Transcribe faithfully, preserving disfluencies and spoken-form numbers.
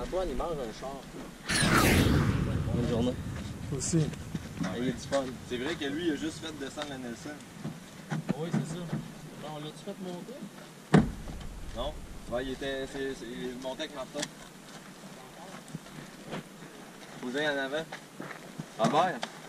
Antoine, il mange un char. Bonne journée. Aussi. Ah, il est du fun. C'est vrai que lui, il a juste fait descendre la Nelson. Oui, c'est ça. On l'a-tu fait monter? Non? Ouais, il était. C'est, c'est, il montait avec Martin. Cousin en avant. Robert?